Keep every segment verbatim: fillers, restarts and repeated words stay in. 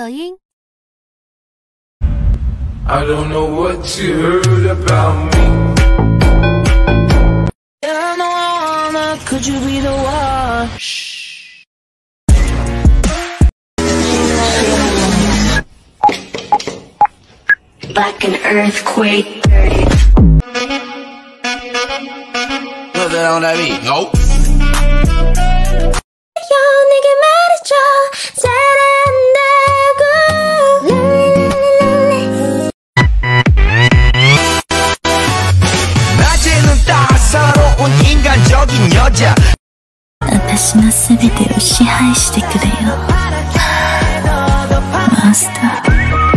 抖音。 I don't know what you heard about me. Yeah, no, I wanna, could you be the one? Shh. Like an earthquake. Put that on that beat. Nope. 낮에는 따사로운 인간적인 여자. 私のすべてを支配してくれよ、マスター。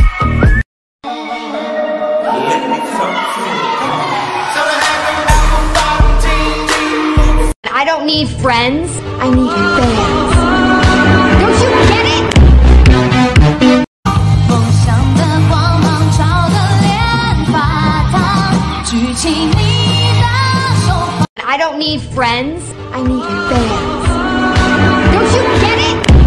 I don't need friends, I need fans. Don't you get it? I don't need friends, I need fans. Don't you get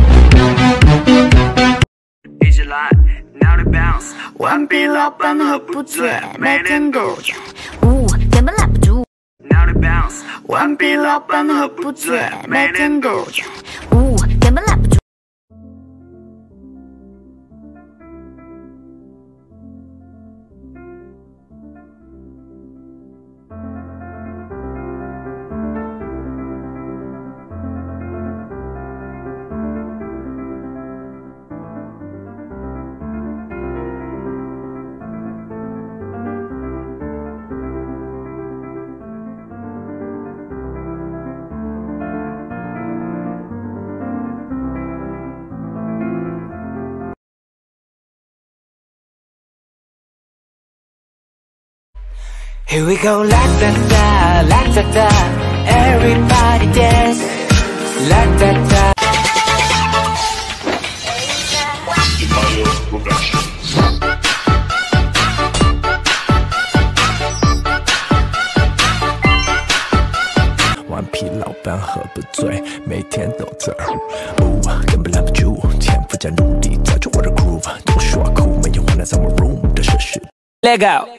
it? It's a lot, now to bounce. 顽皮老板喝不醉，每天都醉， 呜，根本拦不住。 now to bounce. 顽皮老板喝不醉，每天都醉， 呜，根本拦不住。 Here we go, la da da, la da da. Everybody dance, la da da. Productions. 顽皮老板喝不醉，每天都醉，呜，根本拦不住，天赋加努力，造就我的 groove。对我说酷，没有混在我 room 的设施。 Let go.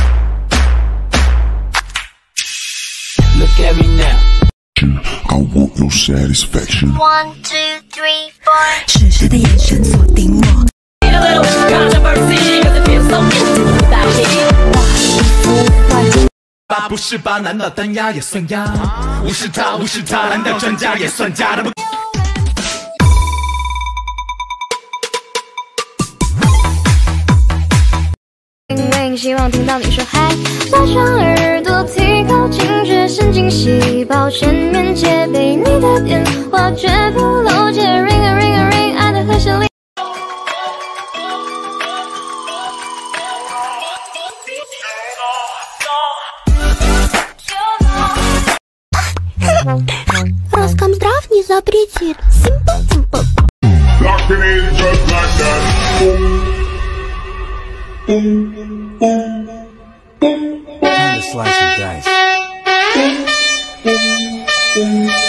Look at me now. I want your satisfaction. One, two, three, four. 是谁的眼神锁定我？ 爸不是爸，难道单压也算压？无视他，无视他，难道专家也算假的不？ 希望听到你说嗨，拉长耳朵，提高警觉神经细胞，全面戒备。你的电话绝不漏接 ，ring a ring a ring， 爱的和弦里。 Роскомздрав не запретит. Simple, simple. Locking in just like that. Boom, boom, boom, boom. Time to slice and dice. Boom, boom, boom.